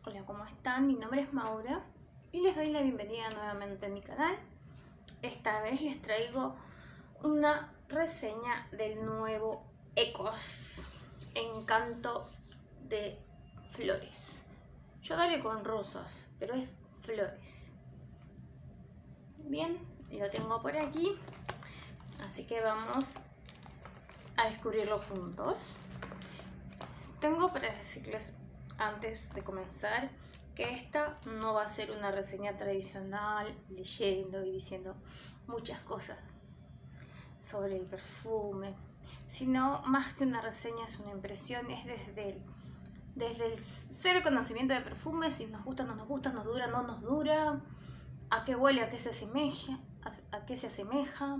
Hola, ¿cómo están? Mi nombre es Maura y les doy la bienvenida nuevamente a mi canal. Esta vez les traigo una reseña del nuevo Ecos Encanto de Flores. Yo daré con rosas, pero es flores. Bien, lo tengo por aquí, así que vamos a descubrirlo juntos. Tengo para decirles antes de comenzar que esta no va a ser una reseña tradicional leyendo y diciendo muchas cosas sobre el perfume, sino más que una reseña es una impresión, es desde el cero conocimiento de perfume, si nos gusta, no nos gusta, nos dura, no nos dura, a qué huele, a qué se asemeja,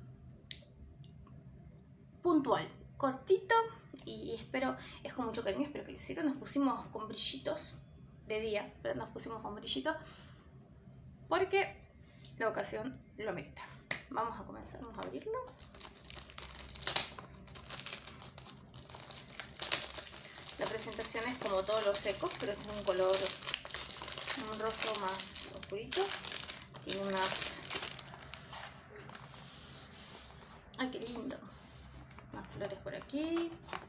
puntual, cortito. Y espero, es con mucho cariño, espero que les sirva. Nos pusimos con brillitos de día, pero nos pusimos con brillitos porque la ocasión lo merita. Vamos a comenzar, vamos a abrirlo. La presentación es como todos los Ecos, pero es un color, un rojo más oscurito. Tiene unas... ¡ay, qué lindo! Unas flores por aquí.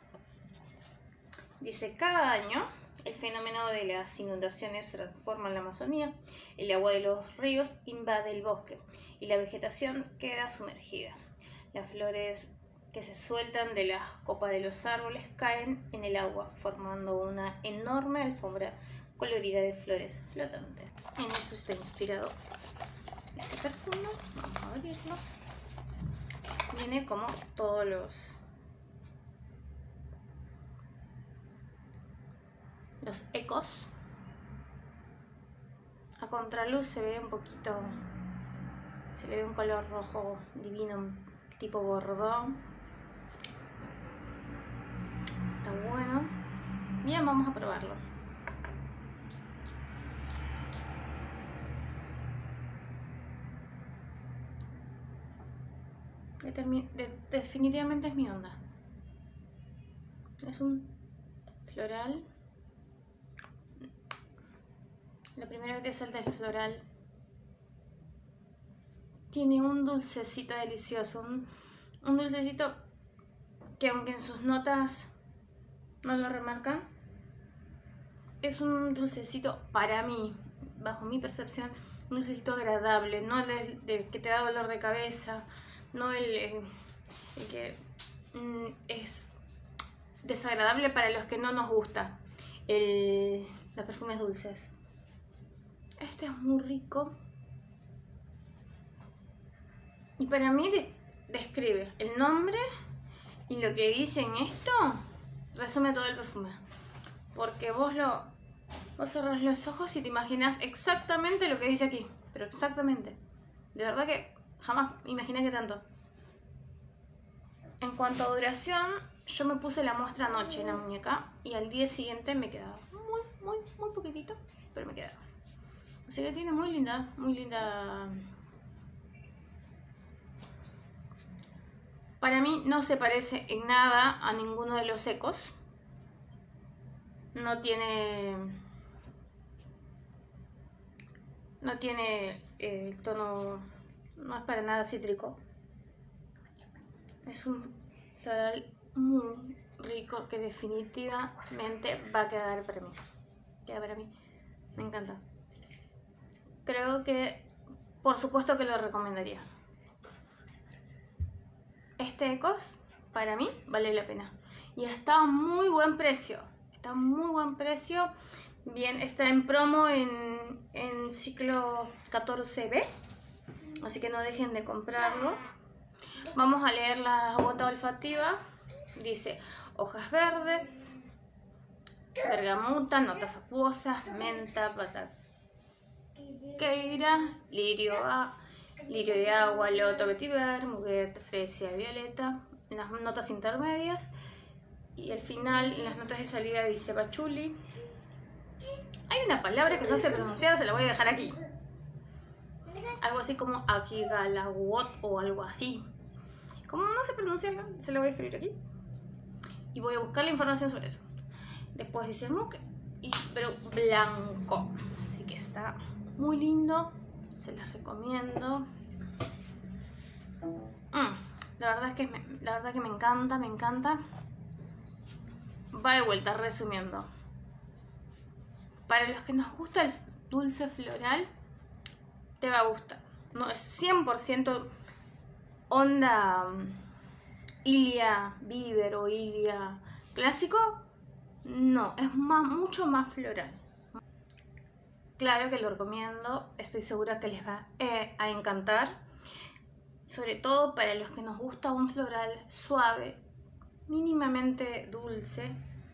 Dice, cada año el fenómeno de las inundaciones se transforma en la Amazonía, el agua de los ríos invade el bosque y la vegetación queda sumergida. Las flores que se sueltan de las copas de los árboles caen en el agua, formando una enorme alfombra colorida de flores flotantes. En eso está inspirado este perfume. Vamos a abrirlo. Viene como todos los Ecos. A contraluz se ve un poquito, se le ve un color rojo divino, tipo bordó. Está bueno. Bien, vamos a probarlo. Definitivamente es mi onda. Es un floral. La primera vez que salta el floral tiene un dulcecito delicioso, un dulcecito que, aunque en sus notas no lo remarcan, es un dulcecito, para mí, bajo mi percepción, un dulcecito agradable, no el del que te da dolor de cabeza, no el que es desagradable para los que no nos gusta los perfumes dulces. Este es muy rico y para mí describe el nombre y lo que dice en esto resume todo el perfume, porque vos cerrás los ojos y te imaginas exactamente lo que dice aquí, pero exactamente, de verdad que jamás imaginé que tanto. En cuanto a duración, yo me puse la muestra anoche en la muñeca y al día siguiente me quedaba muy poquitito, pero me quedaba. O sea que tiene muy linda. Para mí no se parece en nada a ninguno de los Ecos. No tiene el tono, no es para nada cítrico. Es un floral muy rico que definitivamente va a quedar para mí. Queda para mí. Me encanta. Creo que, por supuesto que lo recomendaría. Este Ecos, para mí, vale la pena. Y está a muy buen precio. Está a muy buen precio. Bien, está en promo en ciclo 14B. Así que no dejen de comprarlo. Vamos a leer la gota olfativa. Dice, hojas verdes, bergamota, notas acuosas, menta, bataqueira, lirio de agua, loto, vetiver, muguet, fresia, violeta. En las notas intermedias y al final, en las notas de salida, dice pachuli. Hay una palabra que no sé pronunciar, se la voy a dejar aquí. Algo así como agigalawot o algo así. Como no sé pronunciarlo, se lo voy a escribir aquí. Y voy a buscar la información sobre eso. Después dice muguet, pero blanco. Así que está muy lindo, se las recomiendo. La verdad es que me encanta, me encanta. Va de vuelta, resumiendo. Para los que nos gusta el dulce floral, te va a gustar. No es 100% onda Ilia Beaver o Ilia clásico. No, es mucho más floral. Claro que lo recomiendo, estoy segura que les va a encantar. Sobre todo para los que nos gusta un floral suave, mínimamente dulce.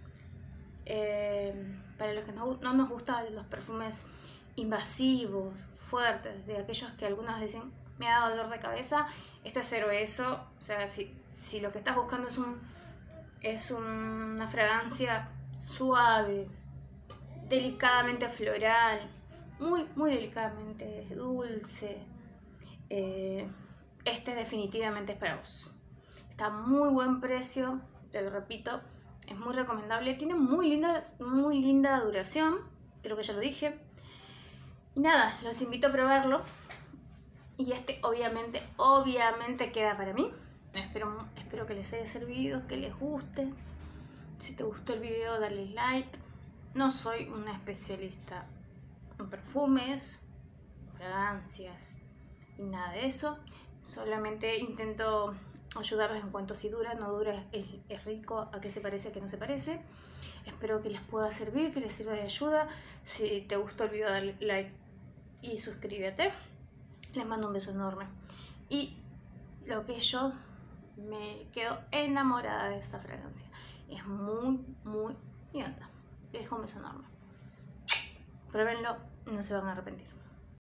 Para los que no nos gustan los perfumes invasivos, fuertes, de aquellos que algunos dicen me ha dado dolor de cabeza, esto es cero eso. O sea, si lo que estás buscando es una fragancia suave, delicadamente floral, muy delicadamente dulce, este definitivamente es para vos. Está a muy buen precio, te lo repito, es muy recomendable, tiene muy linda duración, creo que ya lo dije. Y nada, los invito a probarlo. Y este obviamente queda para mí. Espero que les haya servido, que les guste. Si te gustó el video, dale like. No soy una especialista en perfumes, fragancias y nada de eso. Solamente intento ayudarlos en cuanto si dura, no dura, es rico, a qué se parece, a qué no se parece. Espero que les pueda servir, que les sirva de ayuda. Si te gustó el video, dale like y suscríbete. Les mando un beso enorme. Y lo que yo me quedo enamorada de esta fragancia. Es muy linda. Les dejo un beso enorme. Pruébenlo, no se van a arrepentir.